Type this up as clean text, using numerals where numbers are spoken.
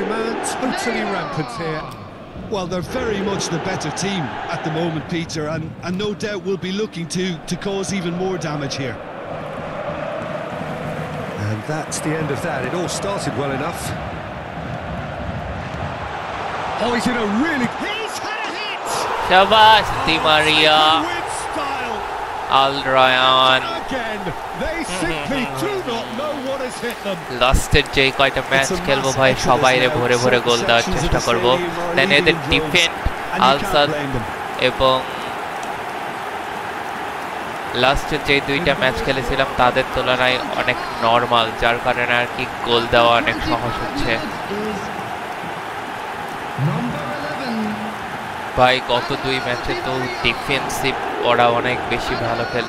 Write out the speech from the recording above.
Saint-Germain totally rampant here. Well, they're very much the better team at the moment, Peter, and no doubt will be looking to cause even more damage here. And that's the end of that. It all started well enough. Oh, he's in a really... He's had a hit! Shabash, Di Maria. With style. Rayyan. Again, they simply do not know what has hit them. লাস্টের যে কয়টা match খেলবো ভাই সবাইরে ভরে ভরে গোল দেওয়ার চেষ্টা করব। দেন এদের ডিফেন্ড আলসাদ এবং লাস্টের যে দুইটা ম্যাচ খেলেছিলাম তাদের তুলনায় অনেক নরমাল, যার কারণে আর কি গোল দেওয়া অনেক সহজ হচ্ছে। ভাই গত দুই ম্যাচে তো ডিফেন্সিভ ওরা অনেক বেশি ভালো খেল